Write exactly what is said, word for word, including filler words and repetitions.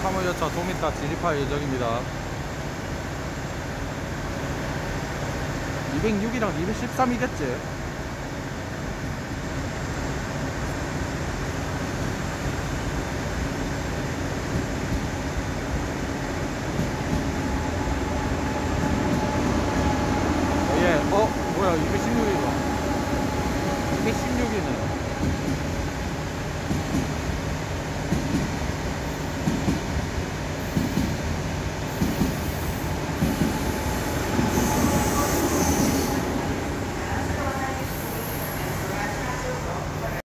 화물열차 좀 이따 진입할 예정입니다. 이백육이랑 이백십삼이겠지? 예, 어? 뭐야, 이백십육이고.